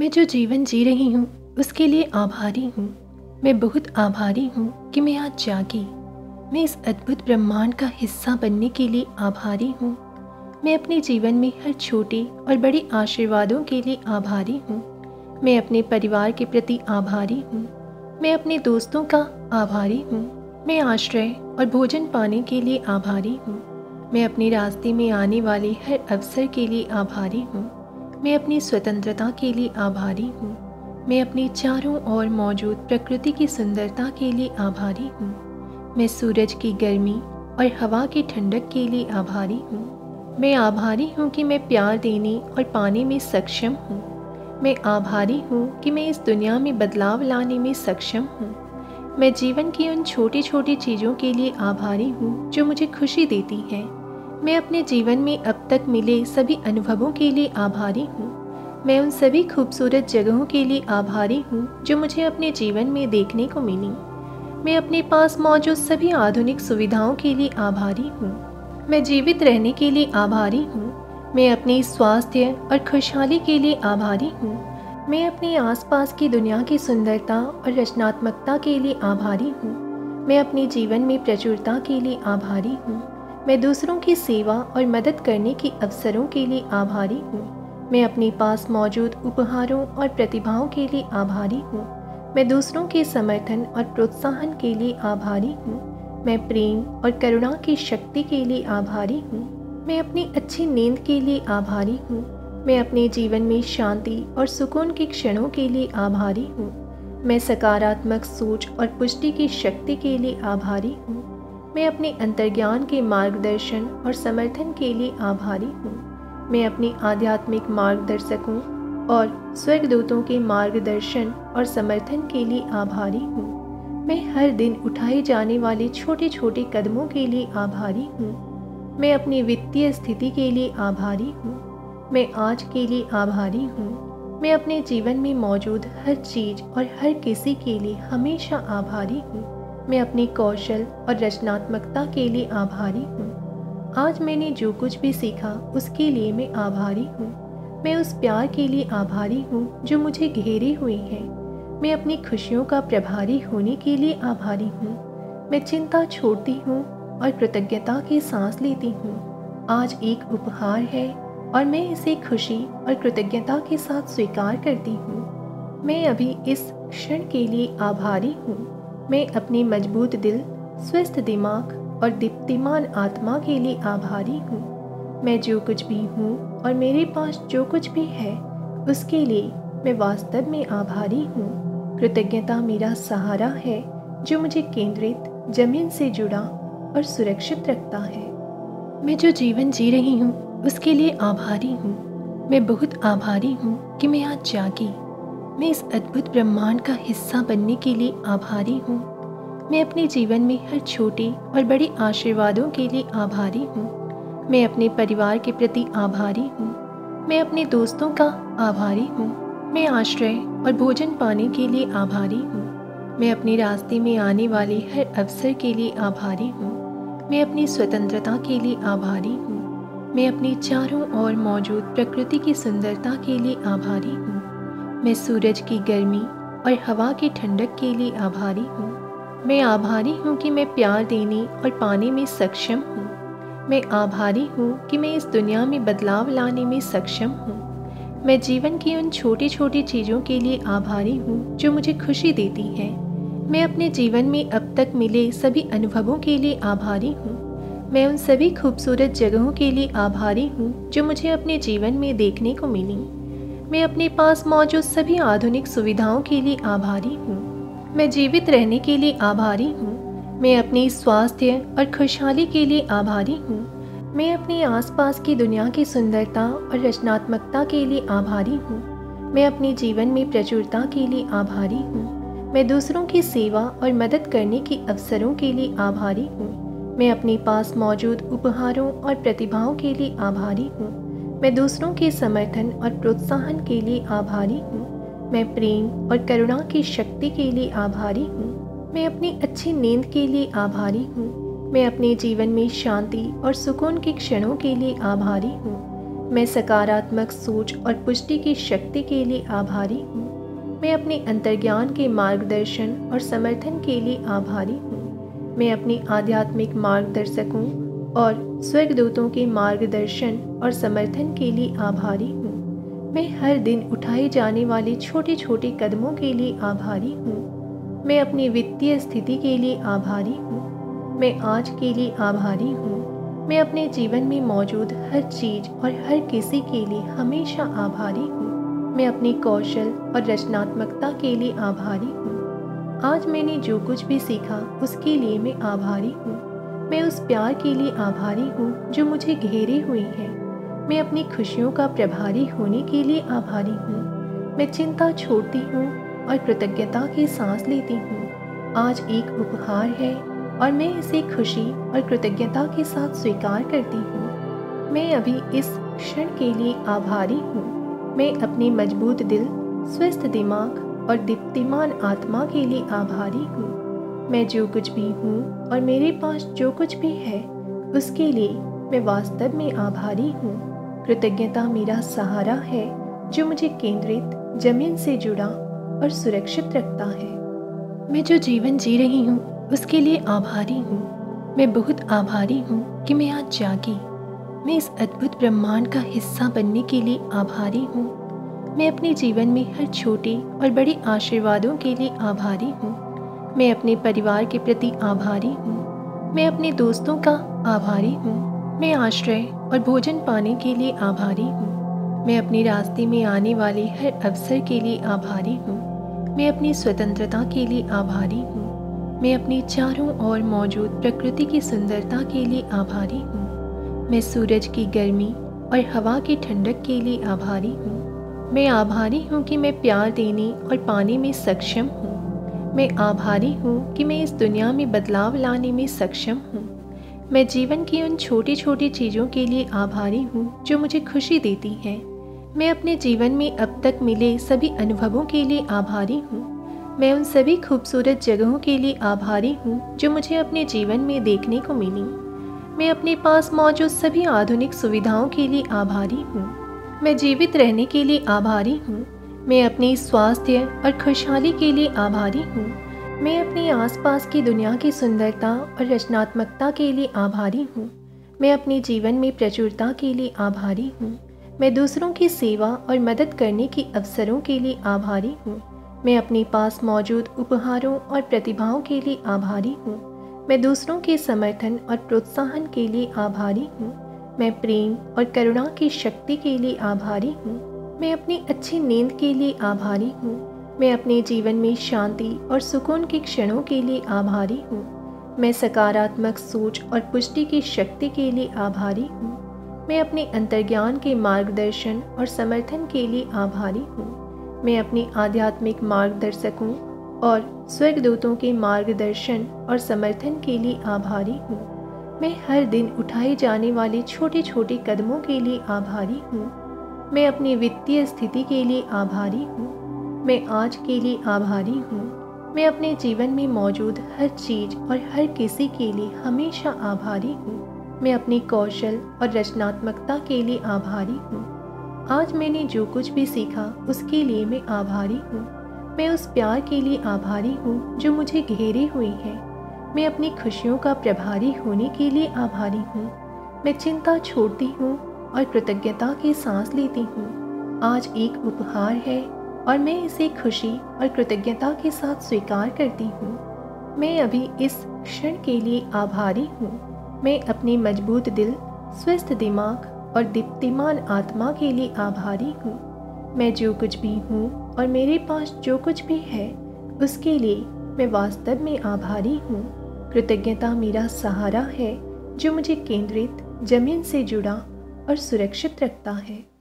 मैं जो जीवन जी रही हूँ उसके लिए आभारी हूँ। मैं बहुत आभारी हूँ कि मैं आज जागी। मैं इस अद्भुत ब्रह्मांड का हिस्सा बनने के लिए आभारी हूँ। मैं अपने जीवन में हर छोटे और बड़े आशीर्वादों के लिए आभारी हूँ। मैं अपने परिवार के प्रति आभारी हूँ। मैं अपने दोस्तों का आभारी हूँ। मैं आश्रय और भोजन पाने के लिए आभारी हूँ। मैं अपने रास्ते में आने वाले हर अवसर के लिए आभारी हूँ। मैं अपनी स्वतंत्रता के लिए आभारी हूँ। मैं अपने चारों ओर मौजूद प्रकृति की सुंदरता के लिए आभारी हूँ। मैं सूरज की गर्मी और हवा की ठंडक के लिए आभारी हूँ। मैं आभारी हूँ कि मैं प्यार देने और पाने में सक्षम हूँ। मैं आभारी हूँ कि मैं इस दुनिया में बदलाव लाने में सक्षम हूँ। मैं जीवन की उन छोटी छोटी चीज़ों के लिए आभारी हूँ जो मुझे खुशी देती हैं। मैं अपने जीवन में अब तक मिले सभी अनुभवों के लिए आभारी हूँ। मैं उन सभी खूबसूरत जगहों के लिए आभारी हूँ जो मुझे अपने जीवन में देखने को मिली। मैं अपने पास मौजूद सभी आधुनिक सुविधाओं के लिए आभारी हूँ। मैं जीवित रहने के लिए आभारी हूँ। मैं अपने स्वास्थ्य और खुशहाली के लिए आभारी हूँ। मैं अपने आसपास की दुनिया की सुंदरता और रचनात्मकता के लिए आभारी हूँ। मैं अपने जीवन में प्रचुरता के लिए आभारी हूँ। मैं दूसरों की सेवा और मदद करने के अवसरों के लिए आभारी हूँ। मैं अपने पास मौजूद उपहारों और प्रतिभाओं के लिए आभारी हूँ। मैं दूसरों के समर्थन और प्रोत्साहन के लिए आभारी हूँ। मैं प्रेम और करुणा की शक्ति के लिए आभारी हूँ। मैं अपनी अच्छी नींद के लिए आभारी हूँ। मैं अपने जीवन में शांति और सुकून के क्षणों के लिए आभारी हूँ। मैं सकारात्मक सोच और पुष्टि की शक्ति के लिए आभारी हूँ। मैं अपने अंतर्ज्ञान के मार्गदर्शन और समर्थन के लिए आभारी हूँ। मैं अपने आध्यात्मिक मार्गदर्शकों और स्वर्गदूतों के मार्गदर्शन और समर्थन के लिए आभारी हूँ। मैं हर दिन उठाए जाने वाले छोटे छोटे कदमों के लिए आभारी हूँ। मैं अपनी वित्तीय स्थिति के लिए आभारी हूँ। मैं आज के लिए आभारी हूँ। मैं अपने जीवन में मौजूद हर चीज़ और हर किसी के लिए हमेशा आभारी हूँ। मैं अपने कौशल और रचनात्मकता के लिए आभारी हूँ। आज मैंने जो कुछ भी सीखा उसके लिए मैं आभारी हूँ। मैं उस प्यार के लिए आभारी हूँ जो मुझे घेरे हुए है। मैं अपनी खुशियों का प्रभारी होने के लिए आभारी हूँ। मैं चिंता छोड़ती हूँ और कृतज्ञता की सांस लेती हूँ। आज एक उपहार है और मैं इसे खुशी और कृतज्ञता के साथ स्वीकार करती हूँ। मैं अभी इस क्षण के लिए आभारी हूँ। मैं अपने मजबूत दिल, स्वस्थ दिमाग और दीप्तिमान आत्मा के लिए आभारी हूँ। मैं जो कुछ भी हूँ और मेरे पास जो कुछ भी है उसके लिए मैं वास्तव में आभारी हूँ। कृतज्ञता मेरा सहारा है जो मुझे केंद्रित, जमीन से जुड़ा और सुरक्षित रखता है। मैं जो जीवन जी रही हूँ उसके लिए आभारी हूँ। मैं बहुत आभारी हूँ कि मैं आज जागी। मैं इस अद्भुत ब्रह्मांड का हिस्सा बनने के लिए आभारी हूँ। मैं अपने जीवन में हर छोटे और बड़े आशीर्वादों के लिए आभारी हूँ। मैं अपने परिवार के प्रति आभारी हूँ। मैं अपने दोस्तों का आभारी हूँ। मैं आश्रय और भोजन पाने के लिए आभारी हूँ। मैं अपने रास्ते में आने वाले हर अवसर के लिए आभारी हूँ। मैं अपनी स्वतंत्रता के लिए आभारी हूँ। मैं अपने चारों ओर मौजूद प्रकृति की सुंदरता के लिए आभारी हूँ। मैं सूरज की गर्मी और हवा की ठंडक के लिए आभारी हूँ। मैं आभारी हूँ कि मैं प्यार देने और पाने में सक्षम हूँ। मैं आभारी हूँ कि मैं इस दुनिया में बदलाव लाने में सक्षम हूँ। मैं जीवन की उन छोटी छोटी चीज़ों के लिए आभारी हूँ जो मुझे खुशी देती हैं। मैं अपने जीवन में अब तक मिले सभी अनुभवों के लिए आभारी हूँ। मैं उन सभी खूबसूरत जगहों के लिए आभारी हूँ जो मुझे अपने जीवन में देखने को मिली। मैं अपने पास मौजूद सभी आधुनिक सुविधाओं के लिए आभारी हूँ। मैं जीवित रहने के लिए आभारी हूँ। मैं अपने स्वास्थ्य और खुशहाली के लिए आभारी हूँ। मैं अपने आसपास की दुनिया की सुंदरता और रचनात्मकता के लिए आभारी हूँ। मैं अपने जीवन में प्रचुरता के लिए आभारी हूँ। मैं दूसरों की सेवा और मदद करने के अवसरों के लिए आभारी हूँ। मैं अपने पास मौजूद उपहारों और प्रतिभाओं के लिए आभारी हूँ। मैं दूसरों के समर्थन और प्रोत्साहन के लिए आभारी हूँ। मैं प्रेम और करुणा की शक्ति के लिए आभारी हूँ। मैं अपनी अच्छी नींद के लिए आभारी हूँ। मैं अपने जीवन में शांति और सुकून के क्षणों के लिए आभारी हूँ। मैं सकारात्मक सोच और पुष्टि की शक्ति के लिए आभारी हूँ। मैं अपने अंतर्ज्ञान के मार्गदर्शन और समर्थन के लिए आभारी हूँ। मैं अपने आध्यात्मिक मार्गदर्शकों और स्वर्गदूतों के मार्गदर्शन और समर्थन के लिए आभारी हूँ। मैं हर दिन उठाए जाने वाले छोटे छोटे कदमों के लिए आभारी हूँ। मैं अपनी वित्तीय स्थिति के लिए आभारी हूँ। मैं आज के लिए आभारी हूँ। मैं अपने जीवन में मौजूद हर चीज और हर किसी के लिए हमेशा आभारी हूँ। मैं अपनी कौशल और रचनात्मकता के लिए आभारी हूँ। आज मैंने जो कुछ भी सीखा उसके लिए मैं आभारी हूँ। मैं उस प्यार के लिए आभारी हूँ जो मुझे घेरे हुए है। मैं अपनी खुशियों का प्रभारी होने के लिए आभारी हूँ। मैं चिंता छोड़ती हूँ और कृतज्ञता की सांस लेती हूँ। आज एक उपहार है और मैं इसे खुशी और कृतज्ञता के साथ स्वीकार करती हूँ। मैं अभी इस क्षण के लिए आभारी हूँ। मैं अपने मजबूत दिल, स्वस्थ दिमाग और दीप्तिमान आत्मा के लिए आभारी हूँ। मैं जो कुछ भी हूँ और मेरे पास जो कुछ भी है उसके लिए मैं वास्तव में आभारी हूँ। कृतज्ञता मेरा सहारा है जो मुझे केंद्रित, जमीन से जुड़ा और सुरक्षित रखता है। मैं जो जीवन जी रही हूँ उसके लिए आभारी हूँ। मैं बहुत आभारी हूँ कि मैं आज जागी। मैं इस अद्भुत ब्रह्मांड का हिस्सा बनने के लिए आभारी हूँ। मैं अपने जीवन में हर छोटे और बड़े आशीर्वादों के लिए आभारी हूँ। मैं अपने परिवार के प्रति आभारी हूँ। मैं अपने दोस्तों का आभारी हूँ। मैं आश्रय और भोजन पाने के लिए आभारी हूँ। मैं अपने रास्ते में आने वाले हर अवसर के लिए आभारी हूँ। मैं अपनी स्वतंत्रता के लिए आभारी हूँ। मैं अपनी चारों ओर मौजूद प्रकृति की सुंदरता के लिए आभारी हूँ। मैं सूरज की गर्मी और हवा की ठंडक के लिए आभारी हूँ। मैं आभारी हूँ कि मैं प्यार देने और पाने में सक्षम हूँ। मैं आभारी हूँ कि मैं इस दुनिया में बदलाव लाने में सक्षम हूँ। मैं जीवन की उन छोटी छोटी चीज़ों के लिए आभारी हूँ जो मुझे खुशी देती हैं। मैं अपने जीवन में अब तक मिले सभी अनुभवों के लिए आभारी हूँ। मैं उन सभी खूबसूरत जगहों के लिए आभारी हूँ जो मुझे अपने जीवन में देखने को मिली। मैं अपने पास मौजूद सभी आधुनिक सुविधाओं के लिए आभारी हूँ। मैं जीवित रहने के लिए आभारी हूँ। मैं अपने स्वास्थ्य और खुशहाली के लिए आभारी हूँ। मैं अपने आसपास की दुनिया की सुंदरता और रचनात्मकता के लिए आभारी हूँ। मैं अपने जीवन में प्रचुरता के लिए आभारी हूँ। मैं दूसरों की सेवा और मदद करने के अवसरों के लिए आभारी हूँ। मैं अपने पास मौजूद उपहारों और प्रतिभाओं के लिए आभारी हूँ। मैं दूसरों के समर्थन और प्रोत्साहन के लिए आभारी हूँ। मैं प्रेम और करुणा की शक्ति के लिए आभारी हूँ। मैं अपनी अच्छी नींद के लिए आभारी हूँ। मैं अपने जीवन में शांति और सुकून के क्षणों के लिए आभारी हूँ। मैं सकारात्मक सोच और पुष्टि की शक्ति के लिए आभारी हूँ। मैं अपने अंतर्ज्ञान के मार्गदर्शन और समर्थन के लिए आभारी हूँ। मैं अपने आध्यात्मिक मार्गदर्शकों और स्वर्गदूतों के मार्गदर्शन और समर्थन के लिए आभारी हूँ। मैं हर दिन उठाए जाने वाले छोटे छोटे कदमों के लिए आभारी हूँ। मैं अपनी वित्तीय स्थिति के लिए आभारी हूँ। मैं आज के लिए आभारी हूँ। मैं अपने जीवन में मौजूद हर चीज और हर किसी के लिए हमेशा आभारी हूँ। मैं अपनी कौशल और रचनात्मकता के लिए आभारी हूँ। आज मैंने जो कुछ भी सीखा उसके लिए मैं आभारी हूँ। मैं उस प्यार के लिए आभारी हूँ जो मुझे घेरे हुए है। मैं अपनी खुशियों का प्रभारी होने के लिए आभारी हूँ। मैं चिंता छोड़ती हूँ और कृतज्ञता की सांस लेती हूँ। आज एक उपहार है और मैं इसे खुशी और कृतज्ञता के साथ स्वीकार करती हूँ। मैं अभी इस क्षण के लिए आभारी हूँ। मैं अपने मजबूत दिल, स्वस्थ दिमाग और दीप्तिमान आत्मा के लिए आभारी हूँ। मैं जो कुछ भी हूँ और मेरे पास जो कुछ भी है उसके लिए मैं वास्तव में आभारी हूँ। कृतज्ञता मेरा सहारा है जो मुझे केंद्रित, जमीन से जुड़ा और सुरक्षित रखता है।